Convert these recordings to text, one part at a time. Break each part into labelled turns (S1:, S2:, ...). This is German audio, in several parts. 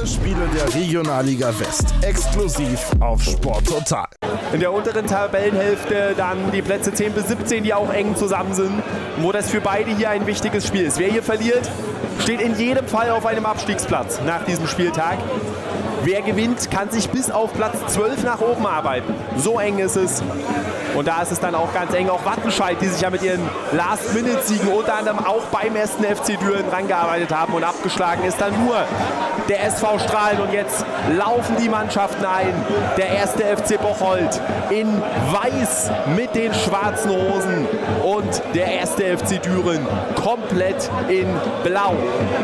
S1: Alle Spiele der Regionalliga West exklusiv auf Sporttotal.
S2: In der unteren Tabellenhälfte dann die Plätze 10 bis 17, die auch eng zusammen sind, wo das für beide hier ein wichtiges Spiel ist. Wer hier verliert, steht in jedem Fall auf einem Abstiegsplatz nach diesem Spieltag. Wer gewinnt, kann sich bis auf Platz 12 nach oben arbeiten. So eng ist es. Und da ist es dann auch ganz eng. Auch Wattenscheid, die sich ja mit ihren Last-Minute-Siegen unter anderem auch beim 1. FC Düren rangearbeitet haben und abgeschlagen ist dann nur der SV Strahlen. Und jetzt laufen die Mannschaften ein. Der 1. FC Bocholt in weiß mit den schwarzen Hosen und der 1. FC Düren komplett in blau.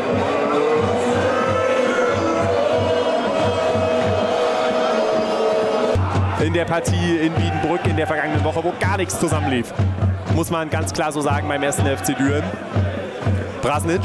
S2: In der Partie in Wiedenbrück in der vergangenen Woche, wo gar nichts zusammenlief. Muss man ganz klar so sagen beim 1. FC Düren. Brasnic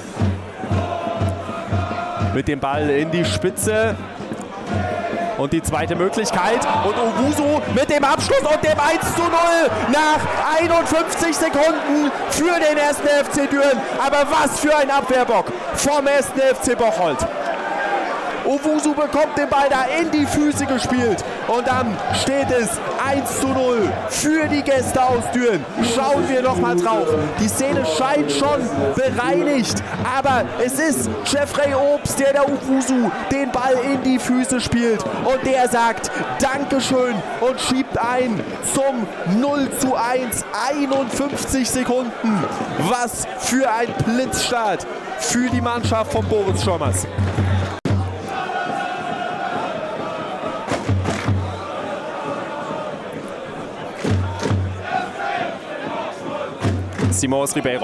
S2: mit dem Ball in die Spitze. Und die zweite Möglichkeit. Und Owusu mit dem Abschluss und dem 1:0 nach 51 Sekunden für den 1. FC Düren. Aber was für ein Abwehrbock vom 1. FC Bocholt. Owusu bekommt den Ball da in die Füße gespielt und dann steht es 1:0 für die Gäste aus Düren. Schauen wir noch mal drauf. Die Szene scheint schon bereinigt, aber es ist Jeffrey Obst, der Owusu den Ball in die Füße spielt und der sagt Dankeschön und schiebt ein zum 0:1. 51 Sekunden. Was für ein Blitzstart für die Mannschaft von Boris Schommers. Simões Ribeiro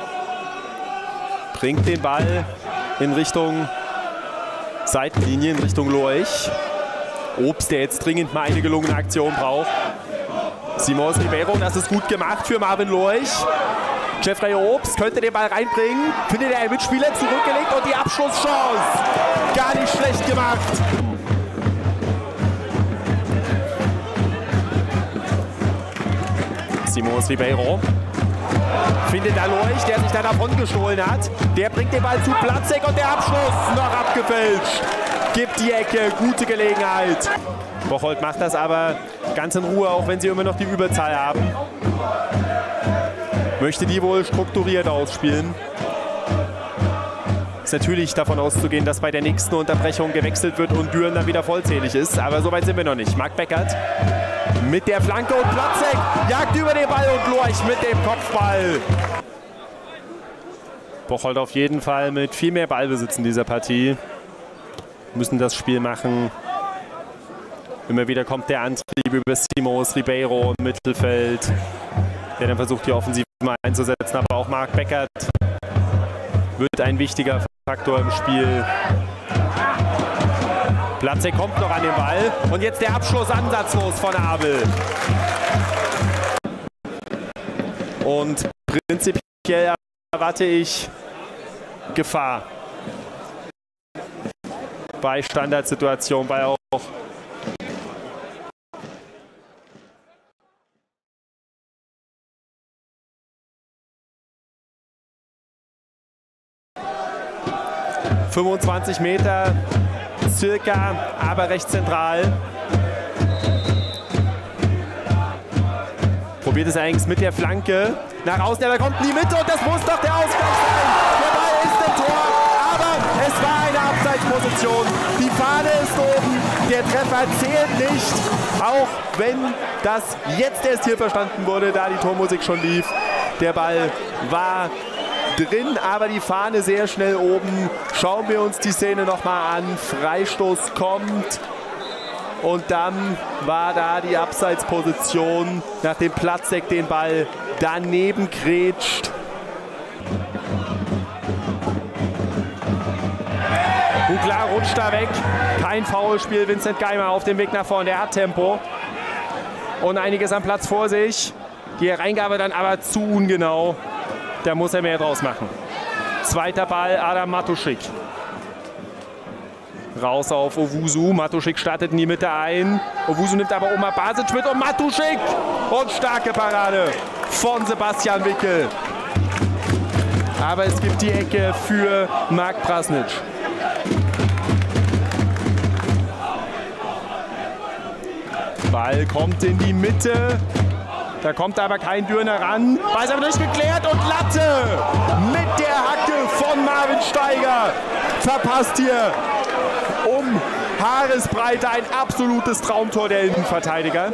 S2: bringt den Ball in Richtung Seitenlinie, in Richtung Lorch. Obst, der jetzt dringend mal eine gelungene Aktion braucht. Simões Ribeiro, das ist gut gemacht für Marvin Lorch. Jeffrey Obst könnte den Ball reinbringen, findet er einen Mitspieler zurückgelegt und die Abschlusschance. Gar nicht schlecht gemacht. Simões Ribeiro findet da Lorch, der sich da davon gestohlen hat. Der bringt den Ball zu Platzek und der Abschluss noch abgefälscht. Gibt die Ecke, gute Gelegenheit. Bocholt macht das aber ganz in Ruhe, auch wenn sie immer noch die Überzahl haben. Möchte die wohl strukturiert ausspielen. Ist natürlich davon auszugehen, dass bei der nächsten Unterbrechung gewechselt wird und Düren dann wieder vollzählig ist. Aber so weit sind wir noch nicht. Marc Beckert mit der Flanke und Platzek jagt über den Ball und Lorch mit dem Kopfball. Bocholt auf jeden Fall mit viel mehr Ballbesitz in dieser Partie. Müssen das Spiel machen. Immer wieder kommt der Antrieb über Simões Ribeiro im Mittelfeld, der dann versucht, die Offensive mal einzusetzen. Aber auch Marc Beckert wird ein wichtiger Faktor im Spiel. Platzek kommt noch an den Ball und jetzt der Abschluss ansatzlos von Abel. Und prinzipiell erwarte ich Gefahr bei Standardsituationen, bei auch ...25 Meter circa, aber recht zentral. Probiert es allerdings mit der Flanke nach außen, aber kommt in die Mitte und das muss doch der Ausgleich sein. Der Ball ist im Tor, aber es war eine Abseitsposition. Die Fahne ist oben, der Treffer zählt nicht, auch wenn das jetzt erst hier verstanden wurde, da die Tormusik schon lief. Der Ball war drin, aber die Fahne sehr schnell oben. Schauen wir uns die Szene nochmal an. Freistoß kommt und dann war da die Abseitsposition, nachdem Platzek den Ball daneben grätscht. Buglar rutscht da weg. Kein Foulspiel. Vincent Geimer auf dem Weg nach vorne. Der hat Tempo und einiges am Platz vor sich. Die Reingabe dann aber zu ungenau. Da muss er mehr draus machen. Zweiter Ball, Adam Matuschik. Raus auf Owusu. Matuschik startet in die Mitte ein. Owusu nimmt aber Omar Basic mit und Matuschik. Und starke Parade von Sebastian Wickel. Aber es gibt die Ecke für Marc Brasnic. Ball kommt in die Mitte. Da kommt aber kein Dürner ran. Ball ist aber nicht geklärt und Latte mit der Hacke von Marvin Steiger. Verpasst hier um Haaresbreite ein absolutes Traumtor der Innenverteidiger.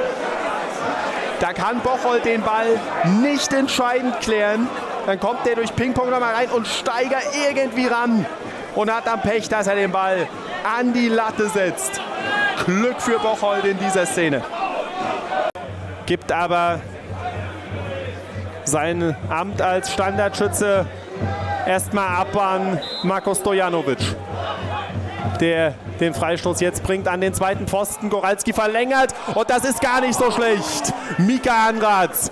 S2: Da kann Bocholt den Ball nicht entscheidend klären. Dann kommt der durch Ping-Pong nochmal rein und Steiger irgendwie ran. Und hat dann Pech, dass er den Ball an die Latte setzt. Glück für Bocholt in dieser Szene. Gibt aber sein Amt als Standardschütze erstmal ab an Marko Stojanovic, der den Freistoß jetzt bringt an den zweiten Pfosten. Goralski verlängert und das ist gar nicht so schlecht. Mika Anratz.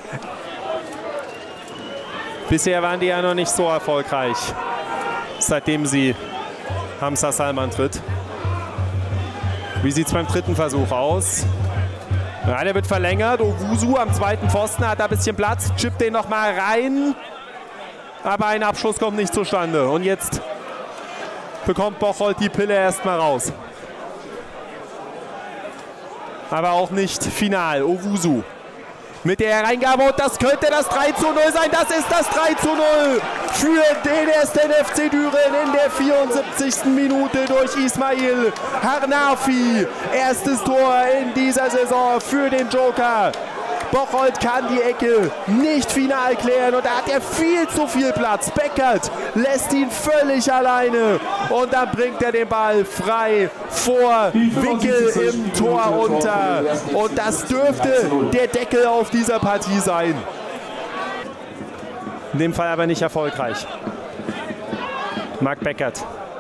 S2: Bisher waren die ja noch nicht so erfolgreich, seitdem sie Hamza Salman tritt. Wie sieht es beim dritten Versuch aus? Ja, der wird verlängert. Owusu am zweiten Pfosten hat da ein bisschen Platz, chippt den noch mal rein. Aber ein Abschluss kommt nicht zustande. Und jetzt bekommt Bocholt die Pille erstmal raus. Aber auch nicht final. Owusu mit der Hereingabe und das könnte das 3:0 sein. Das ist das 3:0 für den 1. FC Düren in der 74. Minute durch Ismail Harnafi. Erstes Tor in dieser Saison für den Joker. Bocholt kann die Ecke nicht final klären und da hat er viel zu viel Platz. Beckert lässt ihn völlig alleine und dann bringt er den Ball frei vor Wickel im Tor unter. Und das dürfte der Deckel auf dieser Partie sein. In dem Fall aber nicht erfolgreich. Marc Beckert.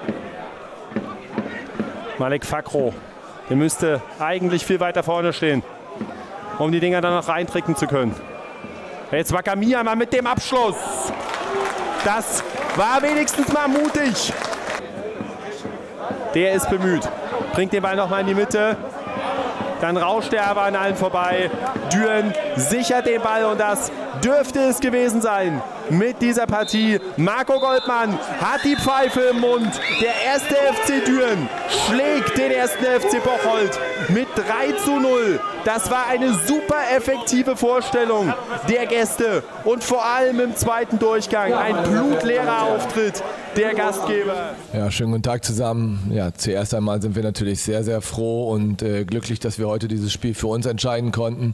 S2: Malik Fakro. Der müsste eigentlich viel weiter vorne stehen, um die Dinger dann noch reintricken zu können. Jetzt Wakami einmal mit dem Abschluss. Das war wenigstens mal mutig. Der ist bemüht. Bringt den Ball noch mal in die Mitte. Dann rauscht er aber an allen vorbei. Düren sichert den Ball und das dürfte es gewesen sein mit dieser Partie. Marco Goldmann hat die Pfeife im Mund. Der 1. FC Düren schlägt den 1. FC Bocholt mit 3:0. Das war eine super effektive Vorstellung der Gäste und vor allem im zweiten Durchgang ein blutleerer Auftritt der Gastgeber.
S3: Ja, schönen guten Tag zusammen. Ja, zuerst einmal sind wir natürlich sehr, sehr froh und glücklich, dass wir heute dieses Spiel für uns entscheiden konnten.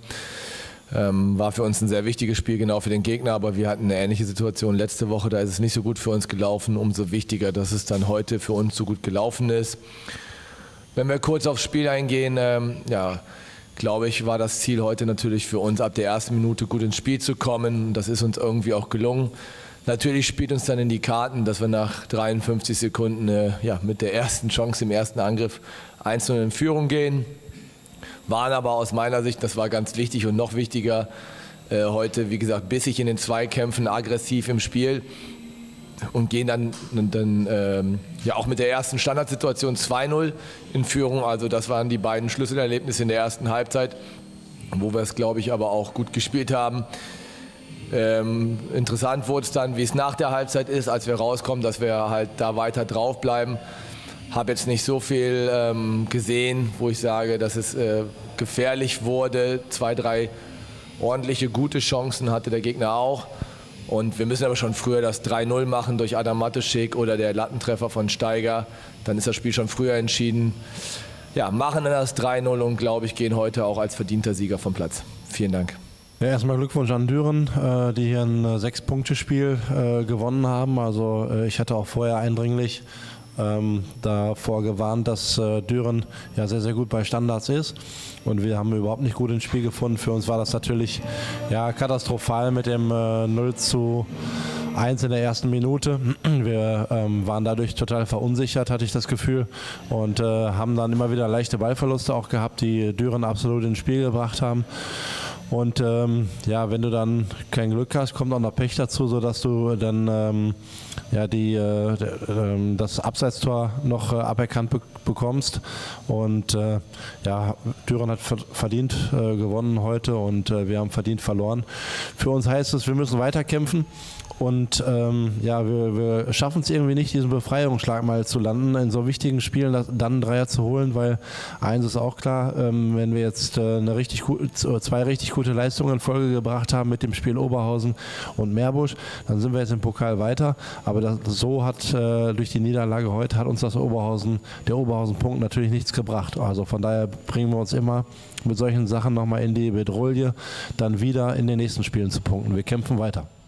S3: War für uns ein sehr wichtiges Spiel, genau für den Gegner, aber wir hatten eine ähnliche Situation letzte Woche, da ist es nicht so gut für uns gelaufen. Umso wichtiger, dass es dann heute für uns so gut gelaufen ist. Wenn wir kurz aufs Spiel eingehen, ja, glaube ich, war das Ziel heute natürlich für uns, ab der ersten Minute gut ins Spiel zu kommen. Das ist uns irgendwie auch gelungen. Natürlich spielt uns dann in die Karten, dass wir nach 53 Sekunden ja, mit der ersten Chance im ersten Angriff 1:0 in Führung gehen. Waren aber aus meiner Sicht, das war ganz wichtig und noch wichtiger, heute, wie gesagt, bissig in den Zweikämpfen, aggressiv im Spiel und gehen dann ja auch mit der ersten Standardsituation 2:0 in Führung. Also das waren die beiden Schlüsselerlebnisse in der ersten Halbzeit, wo wir es, glaube ich, aber auch gut gespielt haben. Interessant wurde es dann, wie es nach der Halbzeit ist, als wir rauskommen, dass wir halt da weiter drauf bleiben. Habe jetzt nicht so viel gesehen, wo ich sage, dass es gefährlich wurde. 2, 3 ordentliche, gute Chancen hatte der Gegner auch. Und wir müssen aber schon früher das 3:0 machen durch Adam Mateschik oder der Lattentreffer von Steiger. Dann ist das Spiel schon früher entschieden. Ja, machen dann das 3:0 und, glaube ich, gehen heute auch als verdienter Sieger vom Platz. Vielen Dank.
S4: Ja, erstmal Glückwunsch an Düren, die hier ein 6-Punkte-Spiel gewonnen haben. Also ich hatte auch vorher eindringlich davor gewarnt, dass Düren ja sehr, sehr gut bei Standards ist. Und wir haben überhaupt nicht gut ins Spiel gefunden. Für uns war das natürlich ja, katastrophal mit dem 0:1 in der ersten Minute. Wir waren dadurch total verunsichert, hatte ich das Gefühl. Und haben dann immer wieder leichte Ballverluste auch gehabt, die Düren absolut ins Spiel gebracht haben. Und ja, wenn du dann kein Glück hast, kommt auch noch Pech dazu, sodass du dann das Abseitstor noch aberkannt bekommst. Und ja, Düren hat verdient gewonnen heute und wir haben verdient verloren. Für uns heißt es, wir müssen weiterkämpfen. Und ja, wir schaffen es irgendwie nicht, diesen Befreiungsschlag mal zu landen, in so wichtigen Spielen dann einen Dreier zu holen, weil eins ist auch klar, wenn wir jetzt zwei richtig gute Leistungen in Folge gebracht haben mit dem Spiel Oberhausen und Meerbusch, dann sind wir jetzt im Pokal weiter. Aber so hat durch die Niederlage heute hat uns der Oberhausen-Punkt natürlich nichts gebracht. Also von daher bringen wir uns immer mit solchen Sachen nochmal in die Bedrohung, dann wieder in den nächsten Spielen zu punkten. Wir kämpfen weiter.